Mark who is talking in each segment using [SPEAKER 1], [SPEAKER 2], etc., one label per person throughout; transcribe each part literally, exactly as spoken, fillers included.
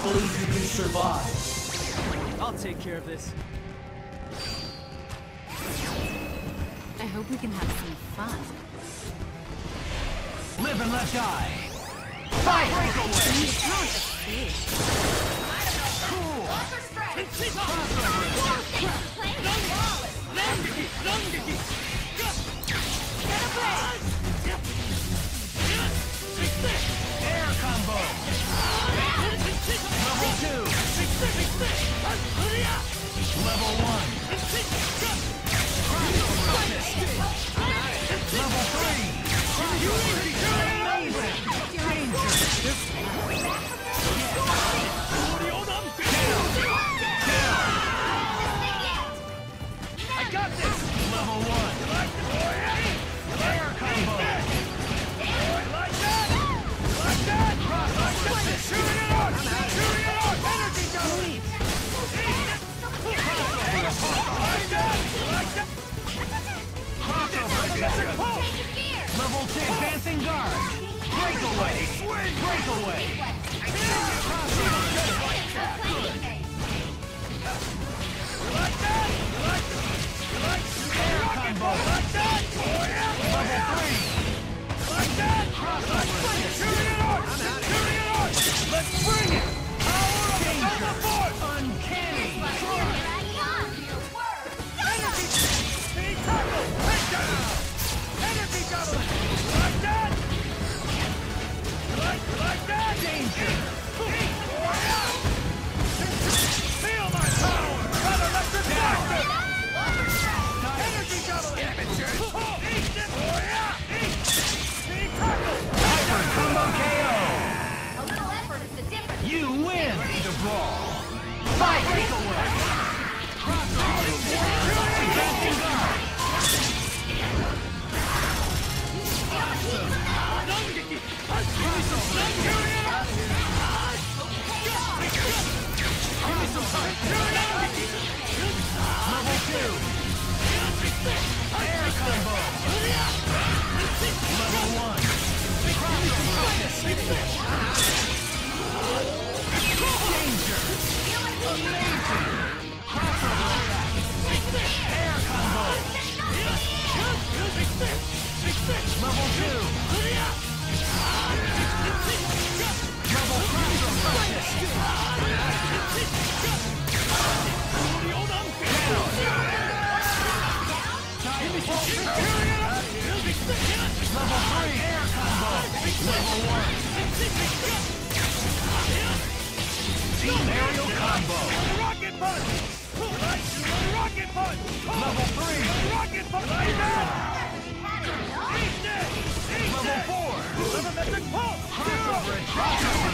[SPEAKER 1] don't believe you can survive.
[SPEAKER 2] I'll take care of this.
[SPEAKER 3] I hope we can have some fun.
[SPEAKER 4] Live and let die. Fight! Break away! Cool! Air combo! Level two! Level one! Level three! I got this! Level one! Air combo! Like that! Like that! Like that! Shooting it out! Shooting it out! Energy double! Like that! Like that! Level two! Advancing guard! Breakaway! Breakaway! Like that! Like like air combo! Like that! Level three! Like that! Like shooting it out! Shooting it out! Let's bring it! Power of the Nova Force! Uncanny! Energy! Speed tackle! Takedown! Energy double! Like that! Like, like that! Danger! Feel my power! Got electric blaster! Energy double! Amateurs! Eat it! Speed tackle! Hyper combo K O!
[SPEAKER 5] A little effort is the difference.
[SPEAKER 4] You win! The brawl! Fight! Breakaway! Crossover! Advancing guard! Level two. Air combo. Level one. Danger. Amazing. Crossover attack. Air combo. Level two. Level Level three, air combo. Level one. Team aerial combo. Rocket punch. Rocket punch. Level three. Rocket punch. Like that. Level four. Levimetric pulse. Crossover and crossover.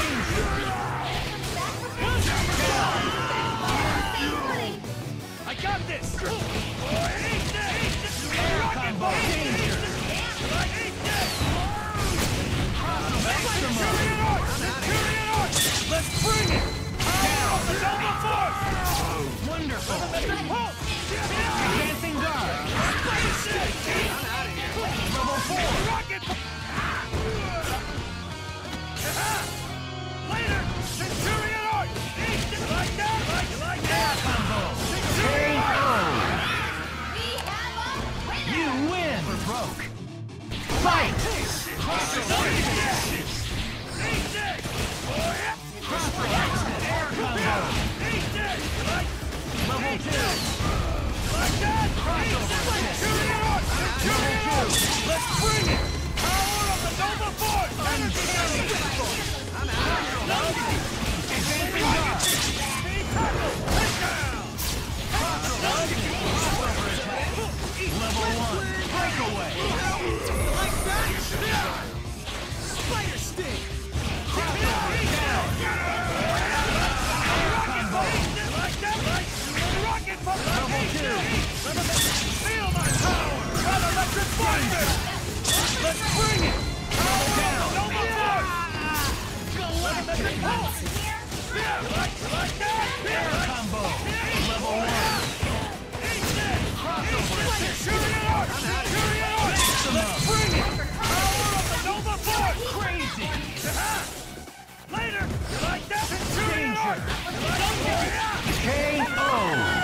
[SPEAKER 4] I got this. Air combo. Danger. Let's bring it! Power of the Nova Force! Wonderful! Advancing guard! Level four! Rocket! Later! Centurion Arch! Like that! Like, like that! Combo! Centurion Arch! You win! We're broke! Fight! Air combo! Level two! Like that! Crossover! Level two! Let's bring it! Power of the Nova Force! Uncanny! Advancing guard! Speed tackle! Takedown! Crossover attack! Level one! Breakaway! Like that! Spider stick! Crossover down! Level two! Feel my power! Got electric fire! Let's bring it! Power down! Nova guard! K O!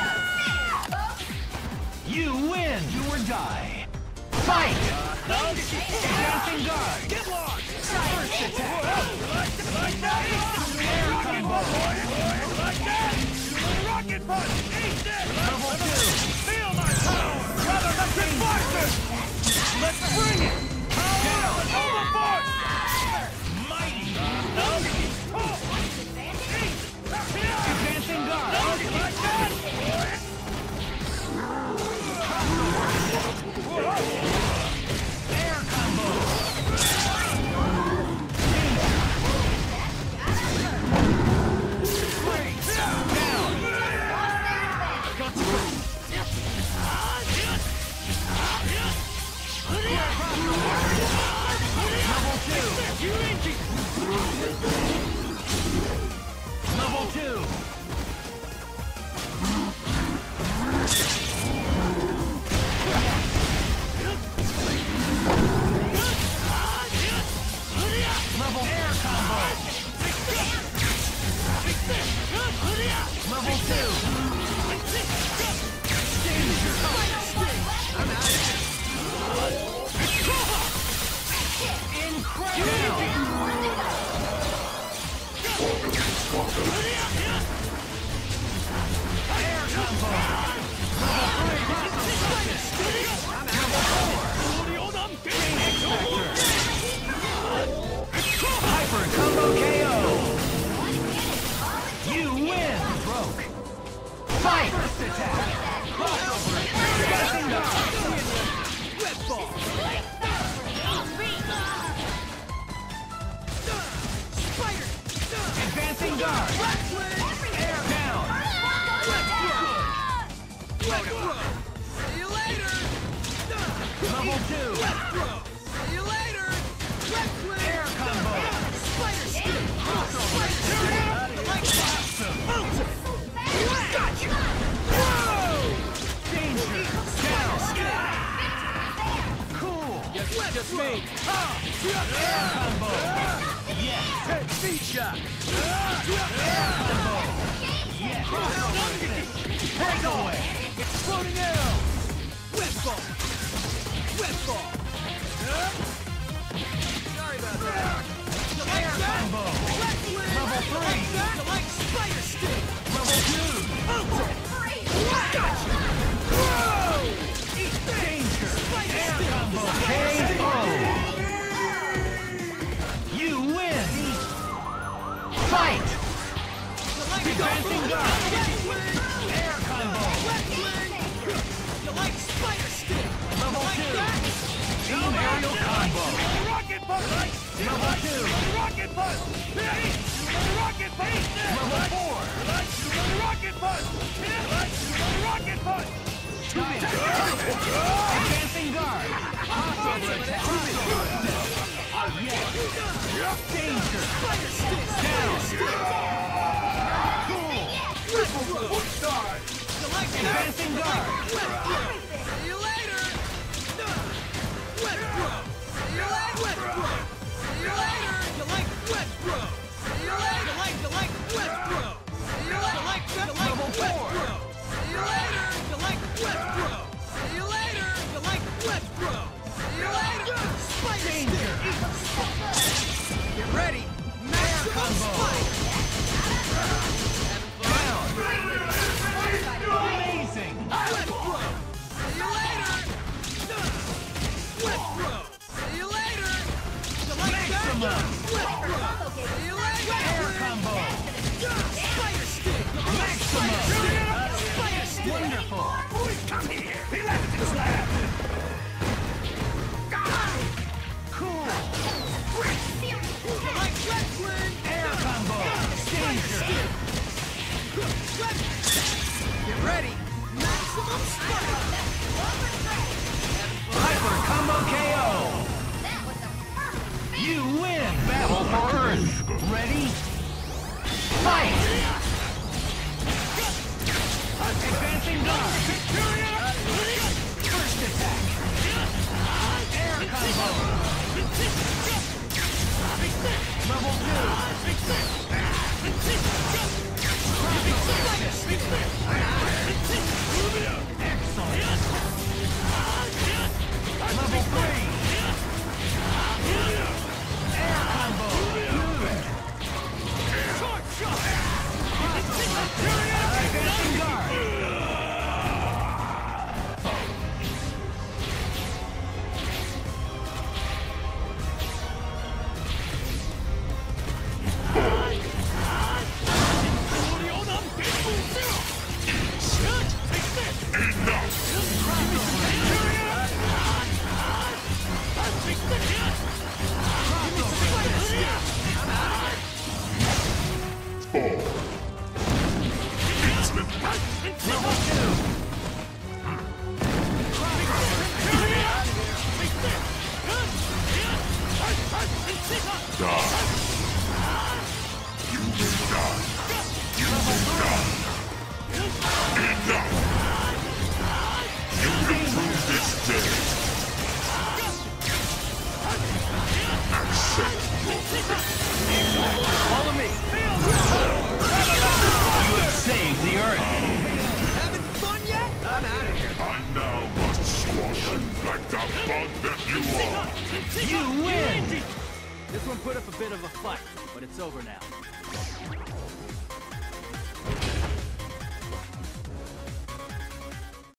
[SPEAKER 4] You win! Do or die! Fight! Advancing guard! Get lost! First attack! Like that! Air combo! Like that! Rocket punch! Eat this! Level two! Feel my power! Brother, let's get faster! Let's bring it! Power! Overforce! Mighty! Advancing guard! Like that! Air combo! Great! Down! Got to go! Level two! Level two! Level air combo! Level two! Danger! I'm out of here! Incredible! Air combo! Hyper combo K O! You win! Broke! Fight! First attack! Crossover! Advancing guard! Red ball! Spider! Advancing guard! Air down! Wet throw! See you later! Level two! See you later! Air combo! Spider stick! Crossover! Like awesome! Gotcha! Whoa! Danger! Down! Cool!
[SPEAKER 2] Yes, just me.
[SPEAKER 4] Air combo! Yes!
[SPEAKER 2] Speed shot.
[SPEAKER 4] Air combo! Yes! Crossover! Take away!
[SPEAKER 2] Exploding arrow. Web ball. Web ball. Sorry about that. You like
[SPEAKER 4] Air
[SPEAKER 2] that?
[SPEAKER 4] combo!
[SPEAKER 2] Level
[SPEAKER 4] three.
[SPEAKER 2] You like spider stick.
[SPEAKER 4] Level two!
[SPEAKER 2] Gotcha. Whoa! Eat
[SPEAKER 4] Danger!
[SPEAKER 2] Spider
[SPEAKER 4] Air
[SPEAKER 2] stick.
[SPEAKER 4] combo! K O! You win! Fight!
[SPEAKER 2] You like
[SPEAKER 4] Advancing guard! Air combo!
[SPEAKER 2] You like spider stick.
[SPEAKER 4] Level
[SPEAKER 2] Like
[SPEAKER 4] two!
[SPEAKER 2] that?
[SPEAKER 4] Team aerial combo!
[SPEAKER 1] Rocket punch!
[SPEAKER 4] Level two!
[SPEAKER 1] Rocket punch! Rocket punch!
[SPEAKER 4] Level four!
[SPEAKER 1] Rocket punch! Rocket punch!
[SPEAKER 4] Advancing guard! Crossover attack! Yes! Danger! Down! Cool!
[SPEAKER 2] You like that?
[SPEAKER 4] Advancing guard!
[SPEAKER 2] See you later. Wet throw. See you later. Wet throw. See you later. You like wet throw. See you later. You like you like wet throw. See you later. You like you like
[SPEAKER 4] Level
[SPEAKER 2] wet
[SPEAKER 4] four.
[SPEAKER 2] throw. See you later. You like wet throw. See you later. You like wet throw. See you later. Spider
[SPEAKER 4] Danger!
[SPEAKER 2] stick. Get ready. Maximum
[SPEAKER 4] combo.
[SPEAKER 2] spike.
[SPEAKER 4] Down! Amazing!
[SPEAKER 2] Wet throw. See you later. Wet throw. See you later. You like
[SPEAKER 4] Maximum.
[SPEAKER 2] that? Wet throw. See you later.
[SPEAKER 4] Air combo!
[SPEAKER 2] Spider stick.
[SPEAKER 4] Maximum!
[SPEAKER 2] Spider stick.
[SPEAKER 4] Wonderful!
[SPEAKER 1] Come here! Electric slap!
[SPEAKER 4] Cool!
[SPEAKER 2] You like wrestling?
[SPEAKER 4] Air combo! Danger!
[SPEAKER 2] Get ready. Maximum spike.
[SPEAKER 4] Hyper combo K O! You win! Battle for Earth! Ready? Fight! Advancing guard! First attack! Air combo! Level two! Level two. Follow me. You have saved the Earth.
[SPEAKER 2] Having fun yet? I'm out of here.
[SPEAKER 6] I now must squash you like the bug that you are.
[SPEAKER 4] You win! This one put up a bit of a fight, but it's over now.